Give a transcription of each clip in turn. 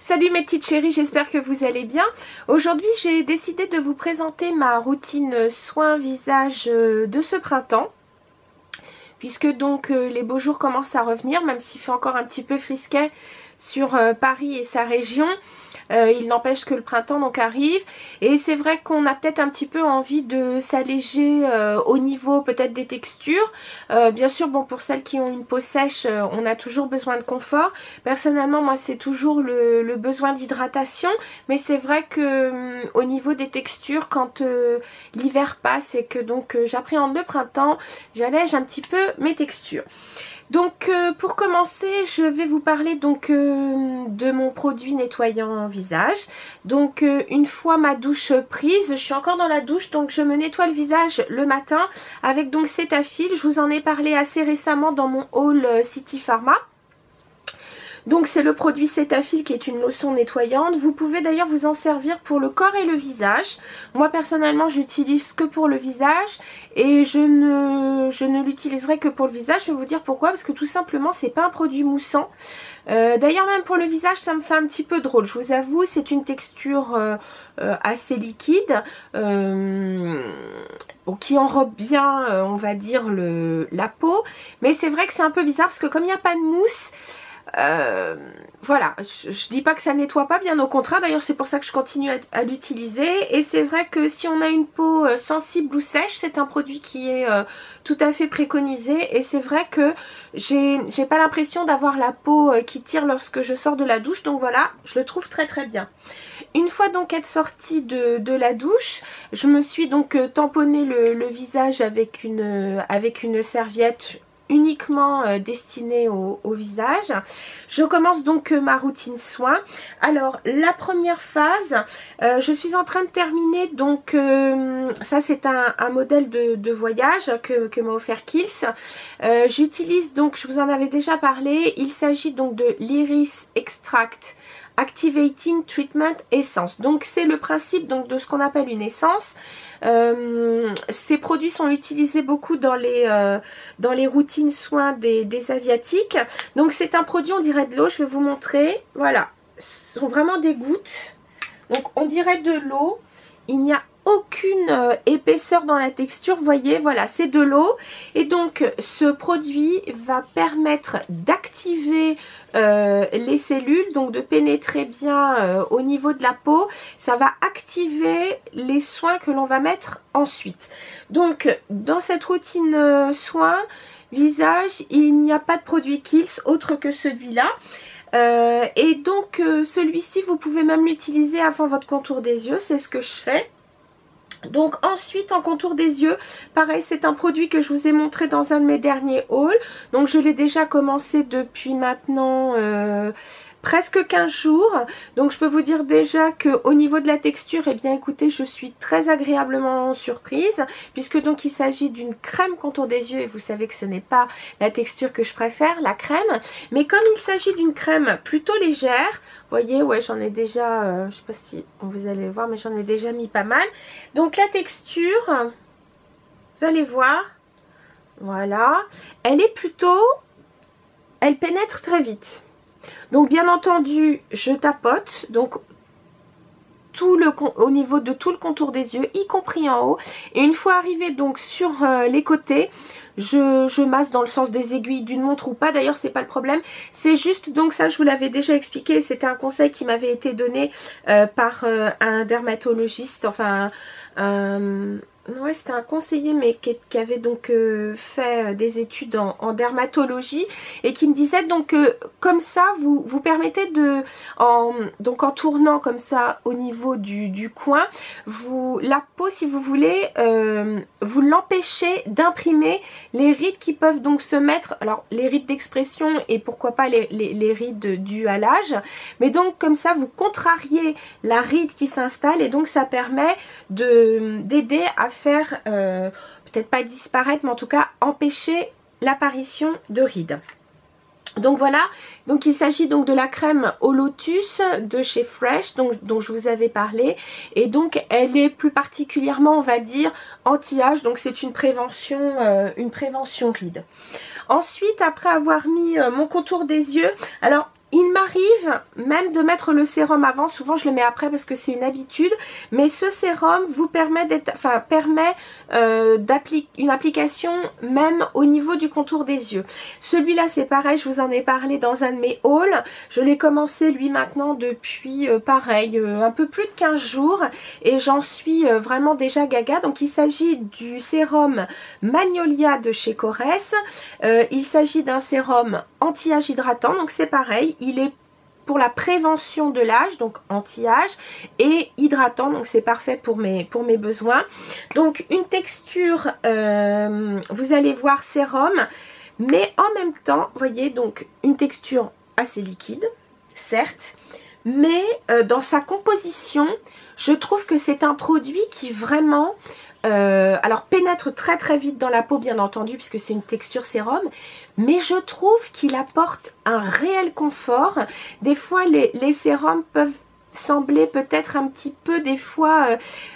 Salut mes petites chéries, j'espère que vous allez bien. Aujourd'hui j'ai décidé de vous présenter ma routine soin visage de ce printemps. Puisque donc les beaux jours commencent à revenir, même s'il fait encore un petit peu frisquet sur Paris et sa région. Il n'empêche que le printemps donc arrive et c'est vrai qu'on a peut-être un petit peu envie de s'alléger au niveau peut-être des textures. Bien sûr, bon, pour celles qui ont une peau sèche, on a toujours besoin de confort. Personnellement, moi c'est toujours le besoin d'hydratation, mais c'est vrai que au niveau des textures, quand l'hiver passe et que donc j'appréhende le printemps, j'allège un petit peu mes textures. Donc pour commencer, je vais vous parler donc de mon produit nettoyant visage. Donc une fois ma douche prise, je suis encore dans la douche, donc je me nettoie le visage le matin avec donc Cetaphil. Je vous en ai parlé assez récemment dans mon haul City Pharma. Donc c'est le produit Cetaphil qui est une lotion nettoyante. Vous pouvez d'ailleurs vous en servir pour le corps et le visage. Moi personnellement j'utilise que pour le visage et je ne l'utiliserai que pour le visage. Je vais vous dire pourquoi, parce que tout simplement c'est pas un produit moussant. D'ailleurs même pour le visage ça me fait un petit peu drôle, je vous avoue. C'est une texture assez liquide qui enrobe bien on va dire la peau. Mais c'est vrai que c'est un peu bizarre parce que comme il n'y a pas de mousse, voilà, je dis pas que ça nettoie pas, bien au contraire. D'ailleurs c'est pour ça que je continue à l'utiliser. Et c'est vrai que si on a une peau sensible ou sèche, c'est un produit qui est tout à fait préconisé. Et c'est vrai que j'ai pas l'impression d'avoir la peau qui tire lorsque je sors de la douche. Donc voilà, je le trouve très très bien. Une fois donc être sortie de la douche, je me suis donc tamponné le visage avec une serviette uniquement destinée au visage. Je commence donc ma routine soin. Alors la première phase, je suis en train de terminer donc ça c'est un modèle de voyage que m'a offert Kiehl's. J'utilise donc, je vous en avais déjà parlé, il s'agit donc de l'Iris Extract Activating Treatment Essence. Donc c'est le principe donc de ce qu'on appelle une essence. Ces produits sont utilisés beaucoup dans les routines soins des Asiatiques. Donc c'est un produit, on dirait de l'eau, je vais vous montrer. Voilà, ce sont vraiment des gouttes. Donc on dirait de l'eau, il n'y a aucune épaisseur dans la texture, vous voyez, voilà, c'est de l'eau. Et donc ce produit va permettre d'activer les cellules, donc de pénétrer bien au niveau de la peau. Ça va activer les soins que l'on va mettre ensuite. Donc dans cette routine soin visage, il n'y a pas de produit Kiehl's autre que celui-là. Et donc celui-ci vous pouvez même l'utiliser avant votre contour des yeux, c'est ce que je fais. Donc ensuite en contour des yeux, pareil, c'est un produit que je vous ai montré dans un de mes derniers hauls. Donc je l'ai déjà commencé depuis maintenant presque 15 jours. Donc je peux vous dire déjà qu'au niveau de la texture, eh bien écoutez, je suis très agréablement surprise. Puisque donc il s'agit d'une crème contour des yeux. Et vous savez que ce n'est pas la texture que je préfère, la crème. Mais comme il s'agit d'une crème plutôt légère, vous voyez, ouais, j'en ai déjà, je sais pas si vous allez le voir, mais j'en ai déjà mis pas mal. Donc la texture, vous allez voir, voilà, elle est plutôt, elle pénètre très vite. Donc bien entendu, je tapote, donc au niveau de tout le contour des yeux, y compris en haut. Et une fois arrivé donc sur les côtés, je masse dans le sens des aiguilles d'une montre ou pas, d'ailleurs c'est pas le problème. C'est juste, donc ça je vous l'avais déjà expliqué, c'était un conseil qui m'avait été donné par un dermatologiste, enfin ouais, c'était un conseiller mais qui avait donc fait des études en dermatologie et qui me disait donc comme ça vous permettez de, donc en tournant comme ça au niveau du coin, la peau si vous voulez, vous l'empêchez d'imprimer les rides qui peuvent donc se mettre, alors les rides d'expression et pourquoi pas les rides dues à l'âge, mais donc comme ça vous contrariez la ride qui s'installe et donc ça permet d'aider à faire, peut-être pas disparaître, mais en tout cas empêcher l'apparition de rides. Donc voilà, donc il s'agit donc de la crème au lotus de chez Fresh, dont je vous avais parlé. Et donc elle est plus particulièrement, on va dire, anti-âge. Donc c'est une prévention ride. Ensuite, après avoir mis mon contour des yeux, alors il m'arrive même de mettre le sérum avant, souvent je le mets après parce que c'est une habitude, mais ce sérum vous permet une application même au niveau du contour des yeux. Celui-là c'est pareil, je vous en ai parlé dans un de mes hauls, je l'ai commencé lui maintenant depuis pareil, un peu plus de 15 jours et j'en suis vraiment déjà gaga. Donc il s'agit du sérum Magnolia de chez Korres, il s'agit d'un sérum anti-âge hydratant, donc c'est pareil, il est pour la prévention de l'âge, donc anti-âge, et hydratant, donc c'est parfait pour mes besoins. Donc une texture, vous allez voir sérum, mais en même temps, vous voyez, donc une texture assez liquide, certes, mais dans sa composition, je trouve que c'est un produit qui vraiment... alors pénètre très très vite dans la peau bien entendu puisque c'est une texture sérum, mais je trouve qu'il apporte un réel confort. Des fois les sérums peuvent sembler peut-être un petit peu des fois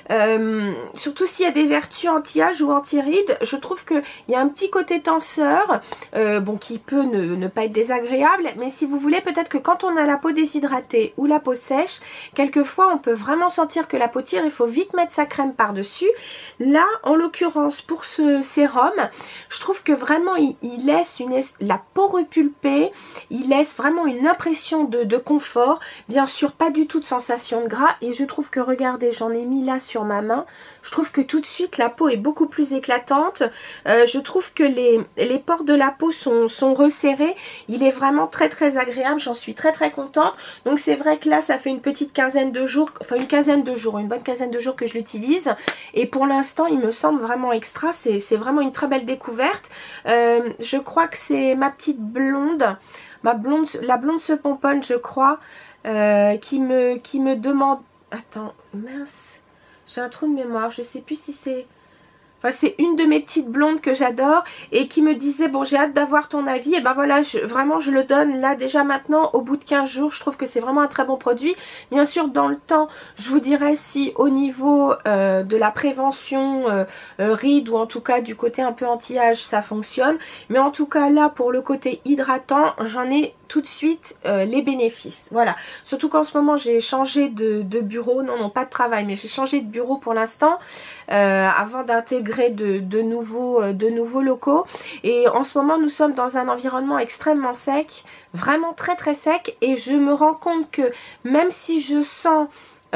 surtout s'il y a des vertus anti-âge ou anti-rides, je trouve qu'il y a un petit côté tenseur bon, qui peut ne pas être désagréable, mais si vous voulez, peut-être que quand on a la peau déshydratée ou la peau sèche, quelquefois on peut vraiment sentir que la peau tire, il faut vite mettre sa crème par dessus. Là en l'occurrence pour ce sérum, je trouve que vraiment il laisse la peau repulpée, il laisse vraiment une impression de confort, bien sûr pas du tout de sensation de gras, et je trouve que regardez, j'en ai mis là sur ma main, je trouve que tout de suite la peau est beaucoup plus éclatante, je trouve que les pores de la peau sont resserrés, il est vraiment très très agréable, j'en suis très très contente. Donc c'est vrai que là ça fait une petite quinzaine de jours, enfin une bonne quinzaine de jours que je l'utilise, et pour l'instant il me semble vraiment extra, c'est vraiment une très belle découverte. Je crois que c'est ma petite blonde, la blonde se pomponne je crois, qui me demande, attends, mince, j'ai un trou de mémoire, je sais plus si c'est... Enfin, c'est une de mes petites blondes que j'adore et qui me disait, bon, j'ai hâte d'avoir ton avis. Et ben voilà, vraiment, je le donne là déjà maintenant au bout de 15 jours. Je trouve que c'est vraiment un très bon produit. Bien sûr, dans le temps, je vous dirais si au niveau de la prévention ride ou en tout cas du côté un peu anti-âge, ça fonctionne. Mais en tout cas, là, pour le côté hydratant, j'en ai tout de suite les bénéfices. Voilà. Surtout qu'en ce moment, j'ai changé de bureau. Non, pas de travail, mais j'ai changé de bureau pour l'instant avant d'intégrer de nouveaux locaux, et en ce moment nous sommes dans un environnement extrêmement sec, vraiment très très sec, et je me rends compte que même si je sens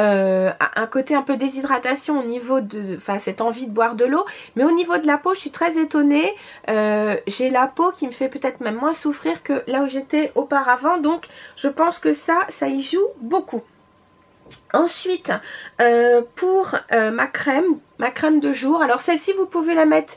un côté un peu déshydratation au niveau de, enfin cette envie de boire de l'eau, mais au niveau de la peau je suis très étonnée, j'ai la peau qui me fait peut-être même moins souffrir que là où j'étais auparavant, donc je pense que ça y joue beaucoup. Ensuite, pour ma crème de jour, alors celle-ci vous pouvez la mettre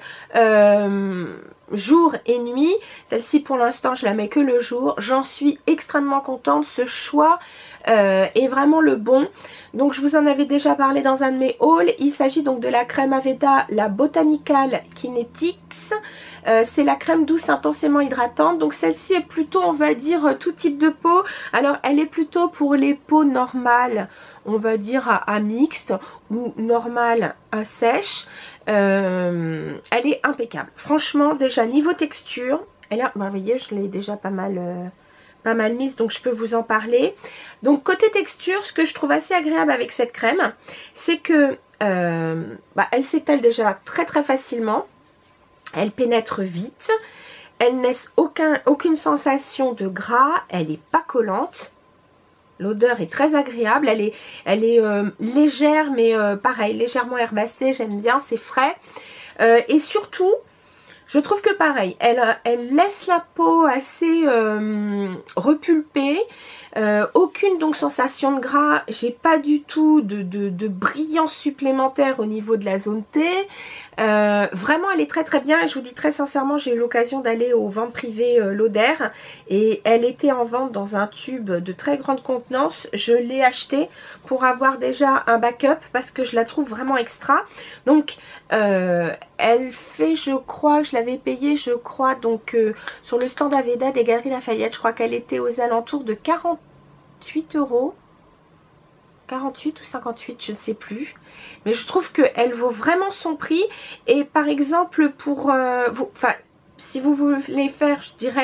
jour et nuit. Celle-ci pour l'instant je la mets que le jour. J'en suis extrêmement contente, ce choix est vraiment le bon. Donc je vous en avais déjà parlé dans un de mes hauls. Il s'agit donc de la crème Aveda, la Botanical Kinetics. C'est la crème douce intensément hydratante. Donc celle-ci est plutôt, on va dire, tout type de peau. Alors elle est plutôt pour les peaux normales, on va dire à mixte, ou normale à sèche. Elle est impeccable. Franchement, déjà niveau texture, elle a, vous voyez, je l'ai déjà pas mal mise, donc je peux vous en parler. Donc côté texture, ce que je trouve assez agréable avec cette crème, c'est que elle s'étale déjà très très facilement. Elle pénètre vite, elle ne laisse aucune sensation de gras, elle n'est pas collante. L'odeur est très agréable, elle est légère, mais pareil, légèrement herbacée, j'aime bien, c'est frais. Et surtout, je trouve que pareil, elle laisse la peau assez repulpée, aucune donc sensation de gras, j'ai pas du tout de brillance supplémentaire au niveau de la zone T. Vraiment elle est très très bien, et je vous dis très sincèrement, j'ai eu l'occasion d'aller aux ventes privées Lauder et elle était en vente dans un tube de très grande contenance. Je l'ai acheté pour avoir déjà un backup parce que je la trouve vraiment extra. Donc elle fait, je crois, je l'avais payée, je crois, donc sur le stand Aveda des Galeries Lafayette, je crois qu'elle était aux alentours de 48 €. 48 ou 58, je ne sais plus, mais je trouve qu'elle vaut vraiment son prix. Et par exemple pour si vous voulez faire, je dirais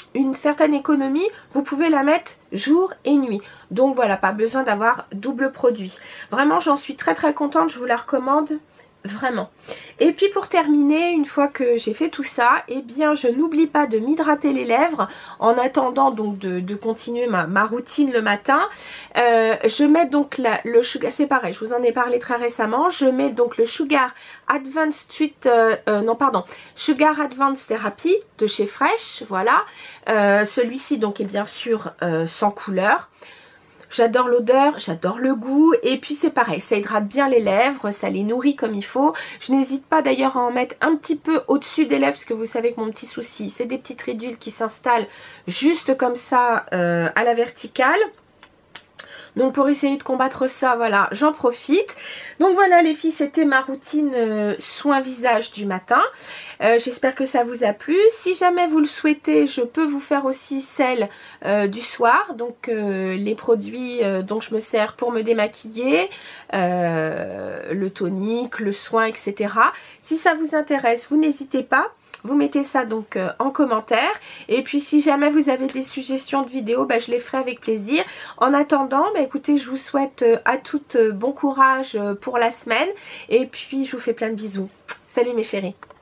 une certaine économie, vous pouvez la mettre jour et nuit. Donc voilà, pas besoin d'avoir double produit. Vraiment, j'en suis très très contente, je vous la recommande vraiment. Et puis pour terminer, une fois que j'ai fait tout ça, eh bien je n'oublie pas de m'hydrater les lèvres en attendant donc de continuer ma routine le matin. Je mets donc le Sugar, c'est pareil, je vous en ai parlé très récemment, je mets donc le Sugar Advanced Sugar Advanced Therapy de chez Fresh, voilà. Celui-ci donc est bien sûr sans couleur. J'adore l'odeur, j'adore le goût et puis c'est pareil, ça hydrate bien les lèvres, ça les nourrit comme il faut. Je n'hésite pas d'ailleurs à en mettre un petit peu au-dessus des lèvres parce que vous savez que mon petit souci, c'est des petites ridules qui s'installent juste comme ça à la verticale. Donc pour essayer de combattre ça, voilà, j'en profite. Donc voilà les filles, c'était ma routine soin visage du matin. J'espère que ça vous a plu. Si jamais vous le souhaitez, je peux vous faire aussi celle du soir. Donc les produits dont je me sers pour me démaquiller, le tonique, le soin, etc. Si ça vous intéresse, vous n'hésitez pas. Vous mettez ça donc en commentaire et puis si jamais vous avez des suggestions de vidéos, bah, je les ferai avec plaisir. En attendant, bah, écoutez, je vous souhaite à toutes bon courage pour la semaine et puis je vous fais plein de bisous. Salut mes chéris.